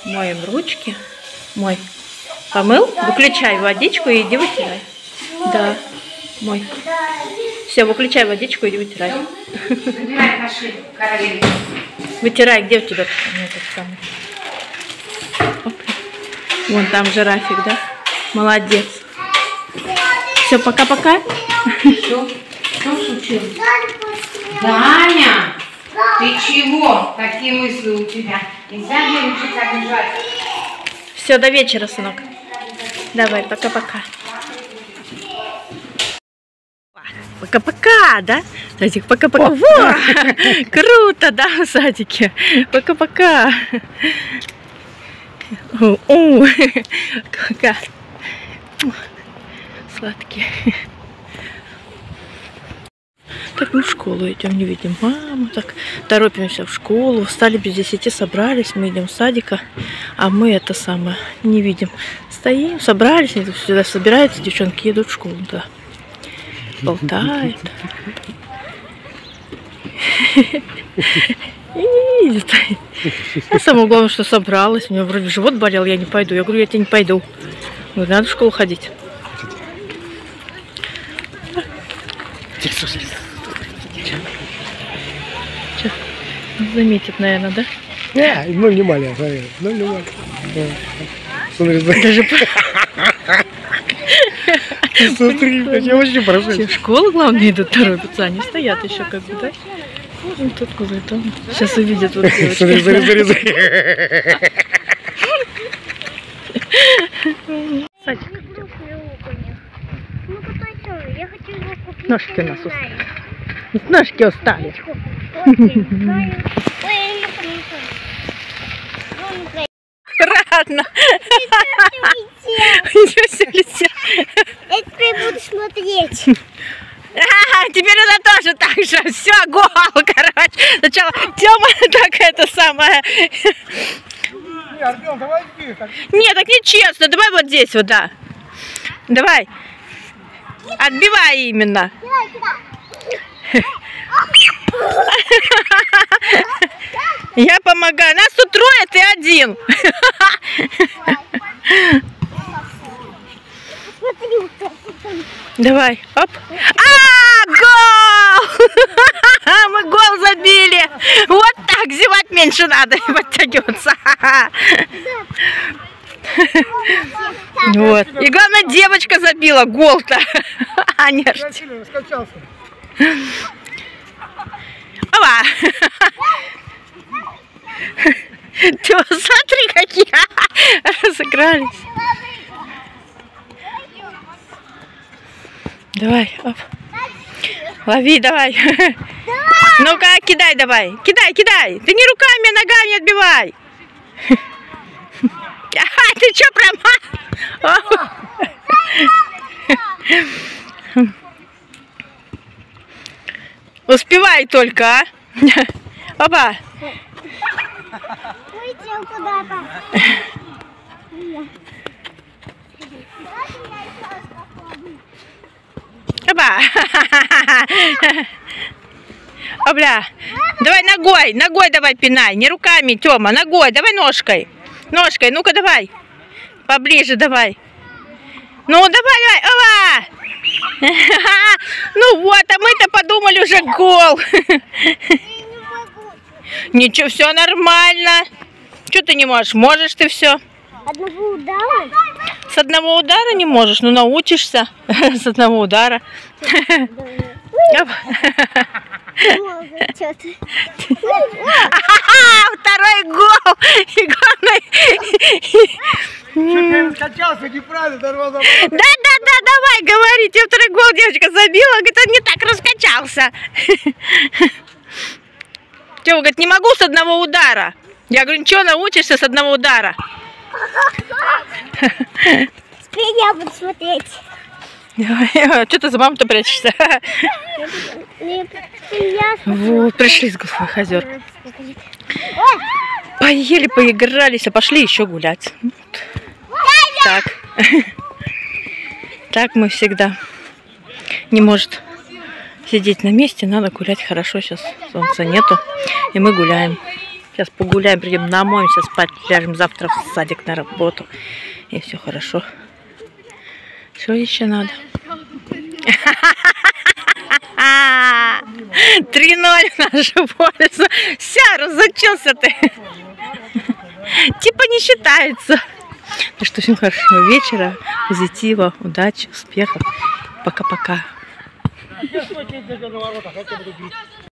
Моем ручки. Мой. Помыл? Выключай водичку и иди вытирай. Да. Мой. Все, выключай водичку и иди вытирай. Вытирай, где у тебя этот самый? Вон там жирафик, да? Молодец. Все, пока-пока. Что случилось? Даня, ты чего? Какие мысли у тебя? Нельзя девочек обижать. Все, до вечера, сынок. Давай, пока-пока. Пока-пока, да? Садик, пока-пока. Во! Круто, да, в садике? Пока-пока. Пока. Сладкие. Так, мы в школу идем, не видим маму. Так, торопимся в школу. Встали без 10, собрались. Мы идем в садика. А мы это самое не видим. Стоим, собрались. Сюда собираются, девчонки едут в школу. Да. Болтают. И не видят. А самое главное, что собралась. У меня вроде живот болел, я не пойду. Я говорю, я тебе не пойду. Говорю, надо в школу ходить. Че? Заметит, наверное, да? Ну не маленькая, наверное. Ну не маленькая. Смотри, даже... Смотри, я очень прошу. Все в школу, главное, идут, торопятся. Они стоят еще как бы, да? Ну, тут куда-то. Сейчас увидят вот девочки. Смотри. Садик. Ножки у нас устали. Ножки устали. Рано. Все летел. Я теперь буду смотреть. Теперь она тоже так же. Все, гол, короче. Сначала Тёма так это самое. Артём, давай здесь. Нет, так нечестно. Давай вот здесь вот, да. Давай. Отбивай именно. Я помогаю. Нас тут трое, ты один. Давай, оп. Гол! Мы гол забили. Вот так, зевать меньше надо, подтягиваться. Вот. И главное, девочка забила гол-то. А не Скачался. Опа! Ты смотри, какие разыгрались. Давай, оп. Лови, давай. Ну-ка, кидай давай. Кидай. Ты не руками, а ногами отбивай. Ты что, промах? Успевай только, а? Опа. Улетел куда-то. Опа. Опля. Давай ногой давай пинай. Не руками, Тёма, ногой. Давай ножкой. Ну-ка давай. Поближе давай. Ну давай. Опа. Ну вот, а мы-то подумали уже гол. Ничего, все нормально. Что ты не можешь? Можешь ты все. Одного удара? С одного удара не можешь, ну научишься. С одного удара. Второй гол. Что ты скачался неправильно, дорвал. Да, давай, говори. Тебе второй гол девочка забила. Говорит, он не так раскачался. Тёма говорит, не могу с одного удара. Я говорю, ничего, научишься с одного удара. Теперь я буду смотреть. Что ты за маму-то прячешься? Вот, пришли с Голубых озер. Поели, поигрались, а пошли еще гулять. Так. Так мы всегда. Не может сидеть на месте, надо гулять хорошо. Сейчас солнца нету, и мы гуляем. Сейчас погуляем, придем, намоемся, спать, ляжем завтра в садик на работу. И все хорошо. Что еще надо? 3-0 наша польза. Ся, разучился ты. Типа не считается. Ну что, всем хорошего вечера, позитива, удачи, успехов. Пока-пока.